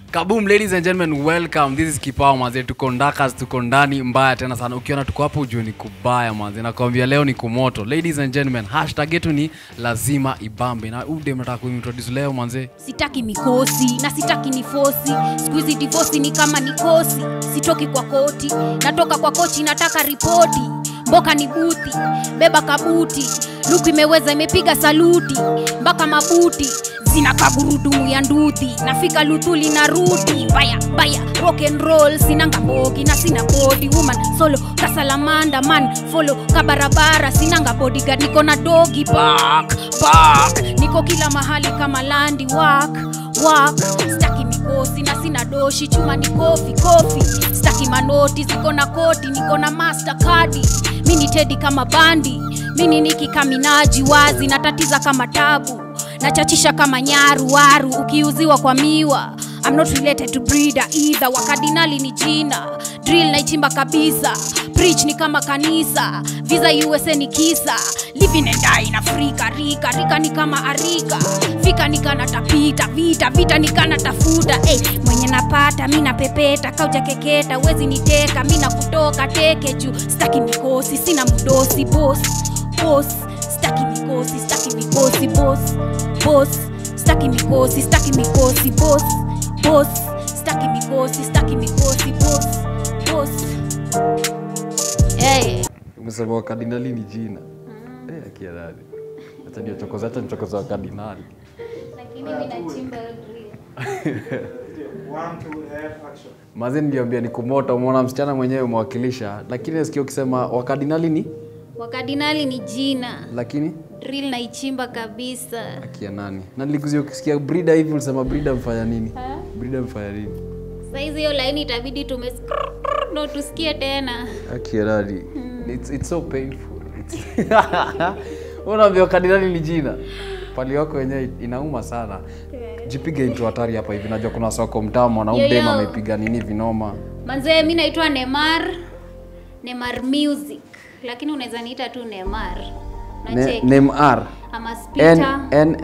Kaboom, ladies and gentlemen, welcome. This is Kipao manze, tuko ndakas, tuko ndani mbaya tena sana. Ukiona tuko hapo ujue ni kubaya manze. Nakwambia leo ni kumoto. Ladies and gentlemen, hashtag yetu ni lazima ibambe. Na ude mnataka kuintroduce leo manze. Sitaki mikosi na sitaki nifosi. Squeezy divorce ni kama nikosi. Sitoki kwa koti, natoka kwa kochi nataka ripoti. Mboka ni buti, beba kabuti. Luku imeweza imepiga saluti, mpaka mabuti. Sina kaburudumu ya nduthi, nafika Luthuli na rudi. Baya, rock and roll, sina ngabogi na sina body. Woman, solo, kasalamanda, man, follow, kabarabara. Sina bodyguard, niko na doggy back. Niko kila mahali kama landi, walk. Staki mikosi na sina doshi, chuma ni coffee. Staki manoti, ziko na koti, niko na mastercard. Mini Teddy kama bandi, mini Nicki kaminaji wazi. Natatiza kama tabu, nachachisha kama waru ukiuziwa kwa miwa. I'm not related to breeder either. Wakadinali ni jina, drill Naichimba kabisa. Preach ni kama kanisa, visa USA ni kisa. Living and die in Africa, rika ni kama arika. Fika ni kana tapita, vita ni kana tafuta. Mwenye napata, mina pepeta, kauja keketa. Wezi niteka, mina kutoka teke juu. Staki mikosi, sina mudosi, boss. Staki mikosi, boss. Staki mikosi, boss. Staki mikosi, boss. Umesema Wakadinali ni jina. Akia dadi. Acha nichokoza Wakadinali. Lakini mimi Naichimba drill. 1 2 action. Mazi niliambia ni kumoto, umeona msichana mwenyewe umewakilisha, lakini nasikia ukisema Wakadinali ni? Wakadinali ni jina. Lakini drill Naichimba kabisa. Akia nani? Na nilikuzia ukisikia breeder hivi unasema breeder mfanya nini? Breeder mfanya nini? Saizi hiyo line itabidi ndo tusikie tena. Akia dadi. It's so painful. Unaambia Wakadinali ni jina. Pali wako wenyewe inauma sana. Jipige intro hatari hapa hivi. Najua kuna soko mtamo na udema amepiga nini vinoma. Manze mimi naitwa Nem.R music. Lakini unaweza niita tu Nem.R. Nem.R. Ama speaker.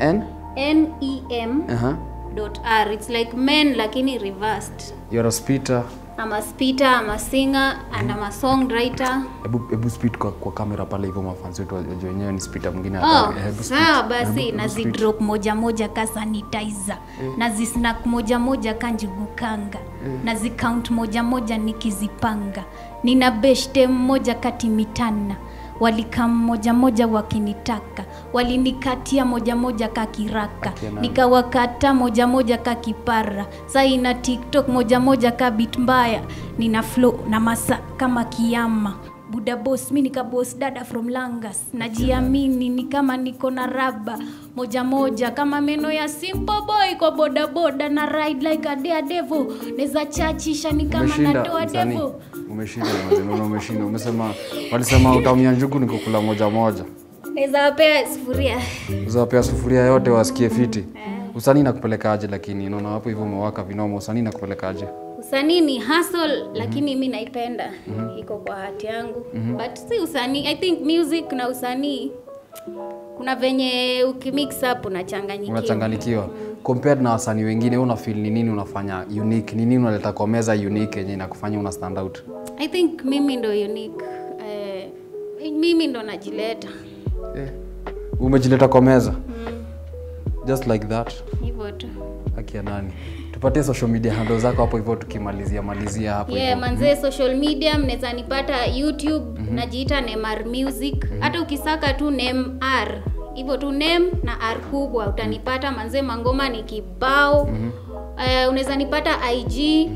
NEM. .R. It's like men lakini reversed. You're a speaker. I'm a speaker, I'm a singer, and I'm a songwriter. Ebu speed kwa kamera pale hivyo mafansi wetu wajue wenyewe ni speaker mwingine hata. Sawa basi nazi drop moja ka sanitizer. Nazi snack moja ka njugu kanga. Nazi count moja nikizipanga. Nina beshte moja kati mitana. Walikam moja wakinitaka. Walinikatia moja ka kiraka. Nikawakata moja ka kipara. Sasa ina TikTok moja ka beat mbaya. Nina flow na masa kama kiyama. Buda boss, mimi nika boss dada from Langas. Najiamini ni kama niko na raba moja kama meno ya simple boy kwa boda na ride like a devil. Neza chachisha ni kama natoa devil. Umeshinda umeshinda. Walisema utaumia njugu nikukula moja. Neza wapea sufuria yote wasikie fiti. Usanii nakupelekaje lakini unaona hapo hivyo umewaka vinoma. Usanii nakupelekaje? Usanii ni hustle lakini mimi naipenda. Iko kwa hati yangu. But si usanii, I think music na usanii kuna venye ukimix up unachanganyikiwa. Compared na wasanii wengine una feel ni nini unafanya unique? Ni nini unaleta kwa meza unique yenye inakufanya una stand out? I think mimi ndo unique. Mimi ndo najileta. Umejileta kwa meza? Just like that. Hivyo tu. Akia nani? Tupatie social media handles zako hapo hivyo tukimalizia hapo hivyo. Manze social media mnaweza nipata YouTube, najiita Nem.R music. Hata ukisaka tu Nem.R, hivyo tu Nem na R kubwa utanipata. Manze mangoma ni kibao. Unaweza nipata IG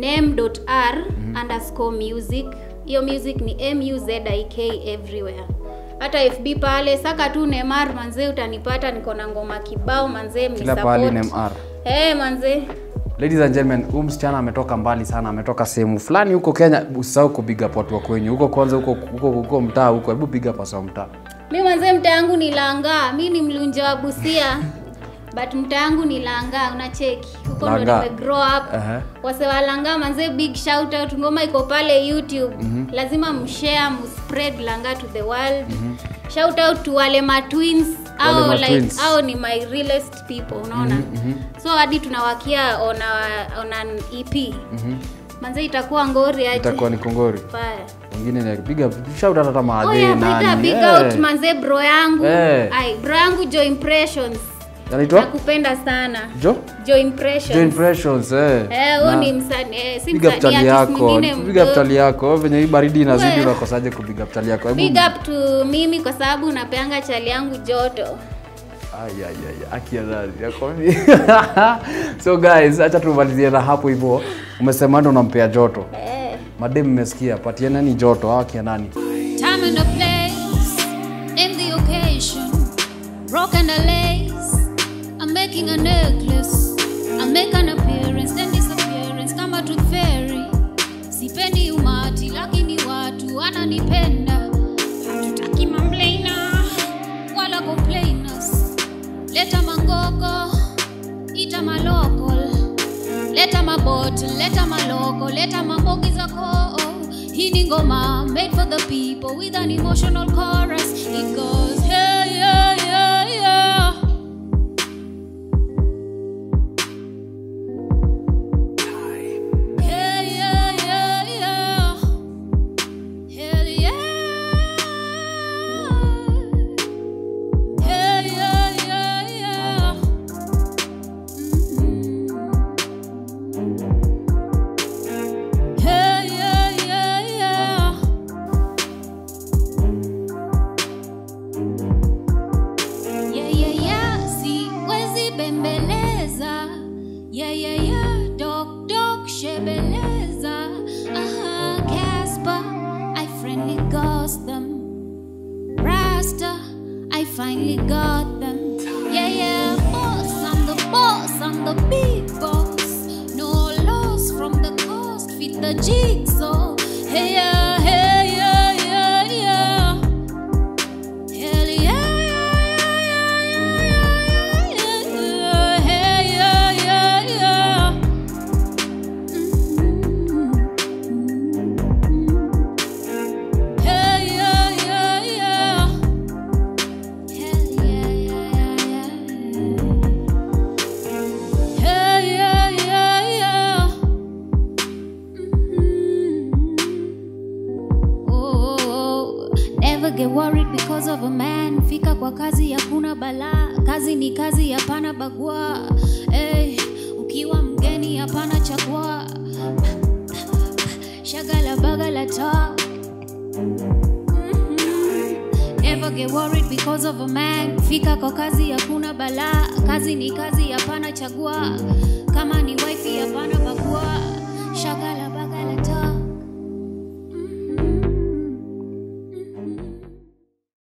Nem.R_music. Hiyo music ni MUZIK everywhere. Hata FB pale saka tu Nem.R manze utanipata, niko na ngoma kibao manze mnisupport. Kila pale Nem.R. Manze. Ladies and gentlemen, msichana ametoka mbali sana, ametoka sehemu fulani huko Kenya. Usisahau kupiga watu wa kwenyu. Huko kwanza huko mtaa huko. Hebu piga pasa mtaa. Mimi manze mtaa wangu ni Langa. Mimi ni Mlunja wa Busia. But mtaa wangu ni Langa, unacheki. Huko ndo nime grow up. Wase wa Langa manze big shout out. Ngoma iko pale YouTube. Lazima mshare, mspread Langa to the world. Shout out to wale ma twins Au ni my realest people, unaona? So hadi tunawakia on an EP. Manze itakuwa ngori aje. Itakuwa ni kongori. Fire. Wengine ni big shout out hata maadhe nani. Big out manze bro yangu. Bro yangu Joe Impressions. Anaitwa? Nakupenda sana. Joe Impressions. Huyu ni msanii, si msanii mwingine. Big up tali yako. Venye hii baridi inazidi unakosaje ku big up tali yako? Big up to mimi kwa sababu napeanga chali yangu joto. Akiadhari yako mimi. So guys, acha tumalizie na hapo hivyo. Umesema ndo unampea joto. Madem mmesikia, patiana ni joto hawa kia nani? Time and a place, in the occasion, rock and a lace, I'm making a necklace, I make an appearance, then disappearance, kama tooth fairy. Sipendi umati, lakini watu wananipenda. Hatutaki mamlaina, wala complainers. Leta mangoko, ita malokol. Leta mabottle, leta maloko, leta mambogi zako. Hii ni ngoma made for the people with an emotional chorus. It goes hey yeah yeah yeah. Hey yeah yeah yeah. Hell yeah. Hey yeah yeah yeah. Hey yeah yeah yeah. Yeah yeah yeah, siwezi bembeleza. Yeah yeah yeah, dog shebeleza. Casper, I friendly ghost them. Rasta, I finally got them. Yeah yeah, boss, I'm the big boss. No loss from the coast, fit the jigsaw. Hey yeah, hey yeah, yeah, yeah. Hell yeah, yeah, yeah, yeah, yeah, yeah. Hey yeah, yeah, yeah. Hey yeah, yeah, yeah. Hell yeah, yeah, yeah, yeah. Hey yeah, yeah, yeah. Oh, never get worried because of a man. Fika kwa kazi hakuna balaa. Kazi ni kazi, hapana bagua. Ukiwa mgeni hapana chagua. Shagala bagala talk. Never get worried because of a man. Fika kwa kazi hakuna balaa. Kazi ni kazi, hapana chagua. Kama ni wifi hapana